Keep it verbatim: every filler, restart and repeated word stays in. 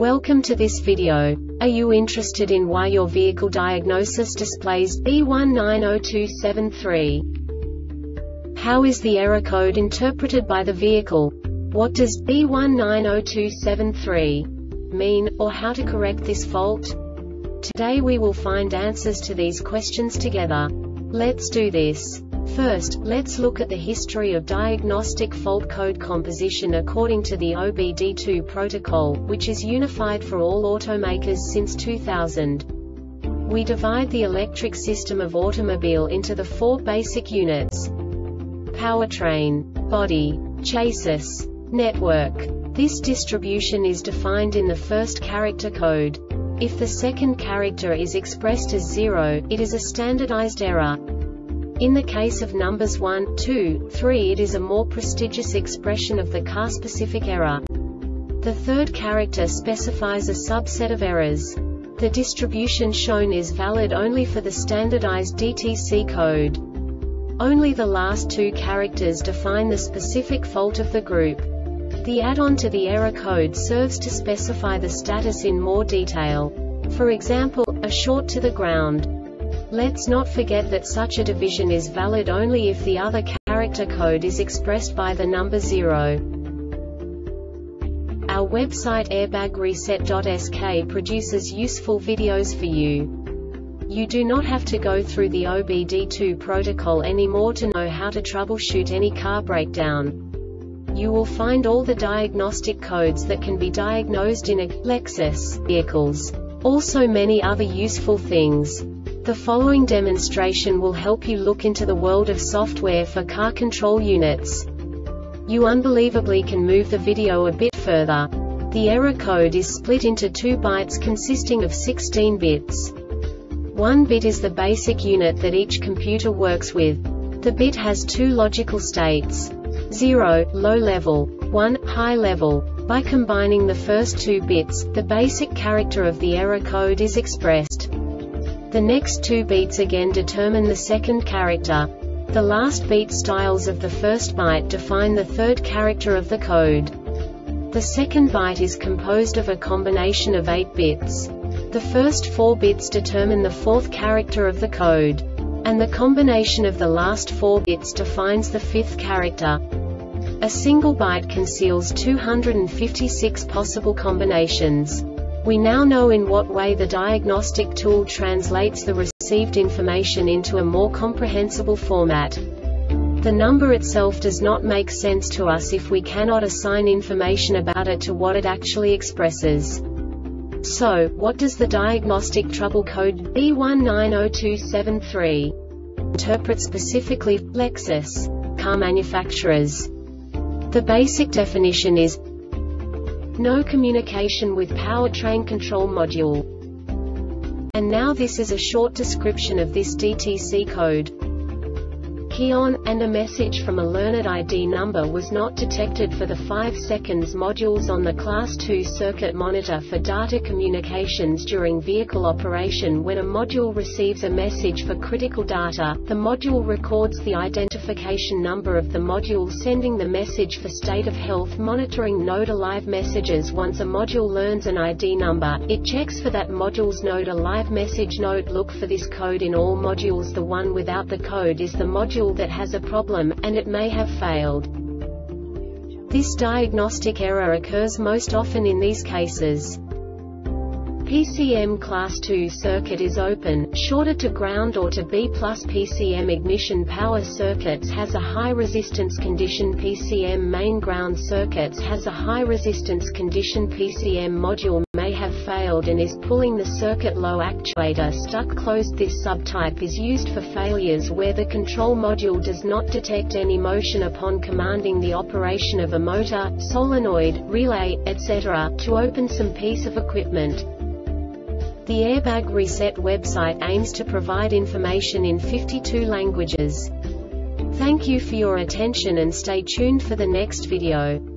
Welcome to this video. Are you interested in why your vehicle diagnosis displays B one nine zero two seven three? How is the error code interpreted by the vehicle? What does B one nine zero two seven three mean, or how to correct this fault? Today we will find answers to these questions together. Let's do this. First, let's look at the history of diagnostic fault code composition according to the O B D two protocol, which is unified for all automakers since two thousand. We divide the electric system of automobile into the four basic units: powertrain, body, chassis, network. This distribution is defined in the first character code. If the second character is expressed as zero, it is a standardized error. In the case of numbers one, two, three, it is a more prestigious expression of the car-specific error. The third character specifies a subset of errors. The distribution shown is valid only for the standardized D T C code. Only the last two characters define the specific fault of the group. The add-on to the error code serves to specify the status in more detail. For example, a short to the ground. Let's not forget that such a division is valid only if the other character code is expressed by the number zero. Our website airbag reset dot S K produces useful videos for you. You do not have to go through the O B D two protocol anymore to know how to troubleshoot any car breakdown. You will find all the diagnostic codes that can be diagnosed in a Lexus vehicles. Also many other useful things. The following demonstration will help you look into the world of software for car control units. You unbelievably can move the video a bit further. The error code is split into two bytes consisting of sixteen bits. One bit is the basic unit that each computer works with. The bit has two logical states: zero, low level, one, high level. By combining the first two bits, the basic character of the error code is expressed. The next two beats again determine the second character. The last beat styles of the first byte define the third character of the code. The second byte is composed of a combination of eight bits. The first four bits determine the fourth character of the code. And the combination of the last four bits defines the fifth character. A single byte conceals two hundred fifty-six possible combinations. We now know in what way the diagnostic tool translates the received information into a more comprehensible format. The number itself does not make sense to us if we cannot assign information about it to what it actually expresses. So, what does the diagnostic trouble code B one nine zero two seven three interpret specifically for Lexus car manufacturers? The basic definition is no communication with powertrain control module. And now this is a short description of this D T C code. Key on, and a message from a learned I D number was not detected for the five seconds modules on the class two circuit monitor for data communications during vehicle operation. When a module receives a message for critical data, the module records the identification number of the module sending the message for state of health monitoring node alive messages. Once a module learns an I D number, it checks for that module's node alive message. Note: look for this code in all modules. The one without the code is the module that has a problem, and it may have failed. This diagnostic error occurs most often in these cases: P C M class two circuit is open, shorted to ground or to B plus. P C M ignition power circuits has a high resistance condition. P C M main ground circuits has a high resistance condition. P C M module may have failed and is pulling the circuit. Low actuator stuck closed. This subtype is used for failures where the control module does not detect any motion upon commanding the operation of a motor, solenoid, relay, et cetera, to open some piece of equipment. The Airbag Reset website aims to provide information in fifty-two languages. Thank you for your attention and stay tuned for the next video.